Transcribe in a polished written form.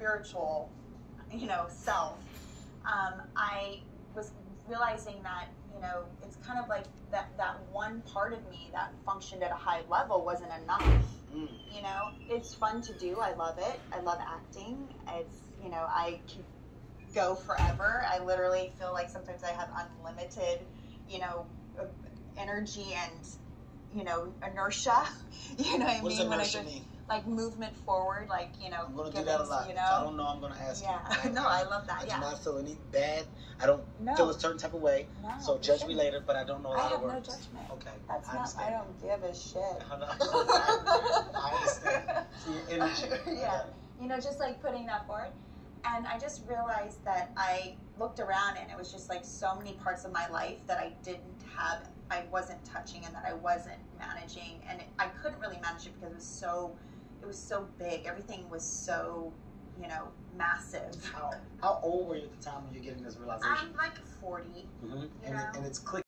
spiritual, you know, self, I was realizing that, you know, it's kind of like that one part of me that functioned at a high level wasn't enough. You know, it's fun to do. I love it. I love acting. It's, you know, I can go forever. I literally feel like sometimes I have unlimited, you know, energy and, you know, inertia. You know what I mean? What does inertia mean? Like movement forward, like, you know. I'm going to do that a lot. You know? If I don't know, I'm going to ask you. No, I love that. I do not feel any bad. I don't feel a certain type of way. No, so judge me later, but I don't know a lot of words. I have no judgment. Okay. That's I not, understand. I don't give a shit. I understand. So your energy. Yeah. You know, just like putting that forward. And I just realized that I looked around and it was just like so many parts of my life that I didn't have, I wasn't touching and that I wasn't managing. And I couldn't really manage it because it was so big. Everything was so, you know, massive. How old were you at the time when you're getting this realization? I'm like 40. Mm-hmm. You know? And it's clicking.